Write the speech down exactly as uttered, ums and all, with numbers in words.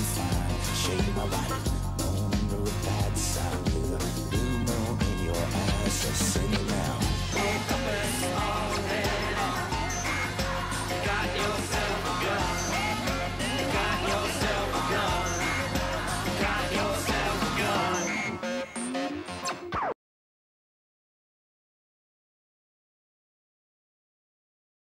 fine. Shake my body, no under a bad sign with a blue moon in your eyes. So sing